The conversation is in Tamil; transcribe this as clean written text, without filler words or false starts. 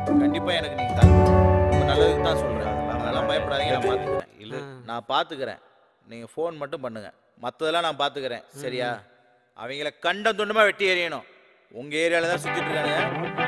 கண்டிப்பா எனக்கு நீங்க கால் உங்க நல்லதுக்கு தான் சொல்றேன். அதெல்லாம் பயப்படாதீங்க, நான் பார்த்துக்கிறேன். இல்ல நான் பார்த்துக்கிறேன். நீங்க ஃபோன் மட்டும் பண்ணுங்க. மத்ததெல்லாம் நான் பார்த்துக்கிறேன். சரியா? அவைங்கள கண்டம் துண்டமா வெட்டி எறியணும். உங்க ஏரியால தான் சுத்திட்டு இருக்கானுங்க.